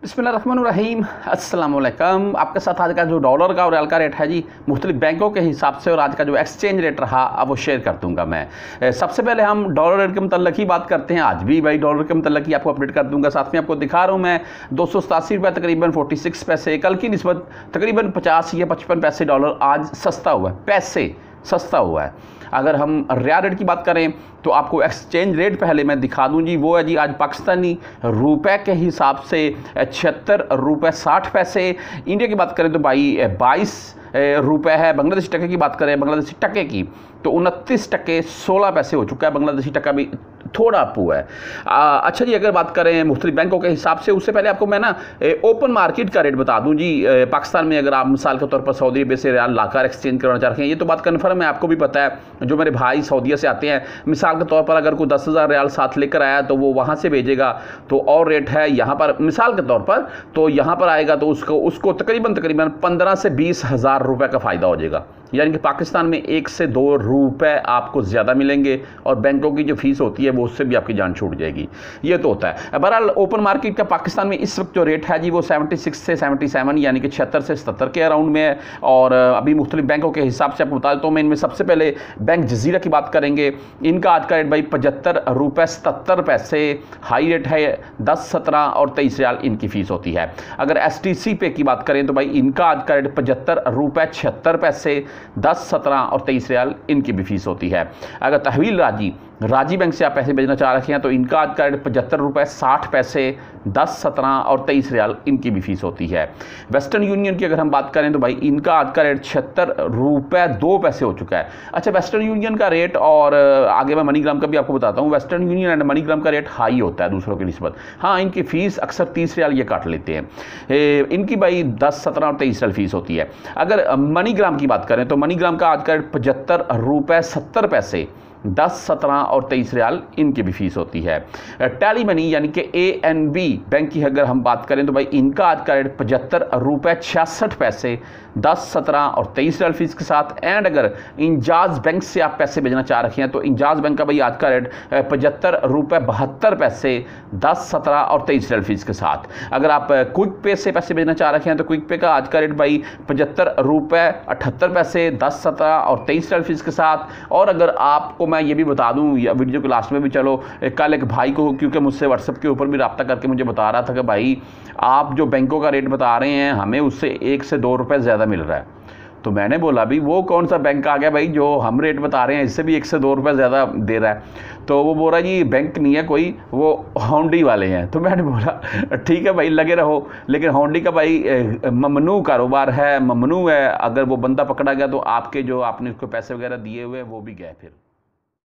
बिस्मिल्लाहिर्रहमानिर्रहीम अस्सलाम वालेकुम। आपके साथ आज का जो डॉलर का और रियाल का रेट है जी मुख्तलिफ बैंकों के हिसाब से और आज का जो एक्सचेंज रेट रहा अब वो शेयर कर दूंगा मैं। सबसे पहले हम डॉलर रेट के मतलब ही बात करते हैं। आज भी भाई डॉलर के मतलब ही आपको अपडेट कर दूंगा। साथ में आपको दिखा रहा हूँ मैं 287 रुपये तकरीबन 46 पैसे, कल की निस्बत तकरीबन 50 या 55 पैसे डॉलर आज सस्ता हुआ है, पैसे सस्ता हुआ है। अगर हम रियाल रेट की बात करें तो आपको एक्सचेंज रेट पहले मैं दिखा दूं जी, वो है जी आज पाकिस्तानी रुपए के हिसाब से 76 रुपये 60 पैसे। इंडिया की बात करें तो भाई 22 रुपये है। बांग्लादेशी टके की बात करें, बांग्लादेशी टके की तो 29 टके 16 पैसे हो चुका है। बांग्लादेशी टका भी थोड़ा अप हुआ है। अच्छा जी, अगर बात करें मुख्तलिफ बैंकों के हिसाब से, उससे पहले आपको मैं ना ओपन मार्केट का रेट बता दूं जी। पाकिस्तान में अगर आप मिसाल के तौर पर सऊदी अरब से रियाल लाकर एक्सचेंज करना चाह रहे हैं, ये तो बात कन्फर्म है, आपको भी पता है। जो मेरे भाई सऊदीया से आते हैं, मिसाल के तौर पर अगर कोई 10,000 रियाल साथ लेकर आया तो वो वहाँ से भेजेगा तो और रेट है। यहाँ पर मिसाल के तौर पर तो यहाँ पर आएगा तो उसको तकरीबन 15 से 20 हज़ार रुपये का फ़ायदा हो जाएगा। यानी कि पाकिस्तान में 1 से 2 रुपये आपको ज़्यादा मिलेंगे और बैंकों की जो फीस होती है वो उससे भी आपकी जान छूट जाएगी। ये तो होता है। बहरहाल ओपन मार्केट का पाकिस्तान में इस वक्त जो रेट है जी वो 76 से 77 यानी कि 76 से 77 के अराउंड में है। और अभी मुख्तलिफ बैंकों के हिसाब से आपको बता देता हूँ मैं। इनमें सबसे पहले बैंक जजीरा की बात करेंगे। इनका आज का रेट भाई 75 रुपये 77 पैसे हाई रेट है। 10, 17 और 23 रियाल इनकी फ़ीस होती है। अगर STC पे की बात करें तो भाई इनका आज का रेट 75 रुपये 76 पैसे, 10, 17 और 23 रियाल इनकी भी फीस होती है। अगर तहवील राजी बैंक से आप पैसे भेजना चाह रहे हैं तो इनका आज का रेट 75 रुपये 60 पैसे, 10, 17 और 23 रियाल इनकी भी फीस होती है। वेस्टर्न यूनियन की अगर हम बात करें तो भाई इनका आज का रेट 76 रुपये 2 पैसे हो चुका है। अच्छा, वेस्टर्न यूनियन का रेट और आगे मैं मनीग्राम का भी आपको बताता हूँ। वेस्टर्न यूनियन एंड मनीग्राम का रेट हाई होता है दूसरों की निस्बत। हाँ, इनकी फ़ीस अक्सर 30 रियाल ये काट लेते हैं। इनकी भाई 10, 17 और 23 रियाल फीस होती है। अगर मनीग्राम की बात करें तो मनीग्राम का आज का रेट 75 रुपये 70 पैसे, 10, 17 और 23 रियाल इनकी भी फीस होती है। टैली मनी यानी कि ANB बैंक की अगर हम बात करें तो भाई इनका आज का रेट 75 रुपये 66 पैसे, 10, 17 और 23 रियाल फीस के साथ। एंड अगर इंजाज बैंक से आप पैसे भेजना चाह रहे हैं तो इंजाज बैंक का भाई आज का रेट 75 रुपये 72 पैसे, 10, 17 और 23 रियाल फीस के साथ। अगर आप क्विक पे से पैसे भेजना चाह रहे हैं तो क्विक पे का आज का रेट भाई 75 रुपये 78 पैसे, 10, 17 और 23 रियाल फीस के साथ। और अगर आपको मैं ये भी बता दूं या वीडियो के लास्ट में भी, चलो कल एक भाई को क्योंकि मुझसे व्हाट्सएप के ऊपर भी रब्ता करके मुझे बता रहा था कि भाई आप जो बैंकों का रेट बता रहे हैं हमें उससे 1 से 2 रुपये ज़्यादा मिल रहा है। तो मैंने बोला भी वो कौन सा बैंक आ गया भाई जो हम रेट बता रहे हैं इससे भी 1 से 2 रुपये ज़्यादा दे रहा है। तो वो बोल रहा जी बैंक नहीं है कोई, वो होंडी वाले हैं। तो मैंने बोला ठीक है भाई लगे रहो, लेकिन होंडी का भाई ममनू कारोबार है, ममनू है। अगर वो बंदा पकड़ा गया तो आपके जो आपने उसको पैसे वगैरह दिए हुए वो भी गए फिर।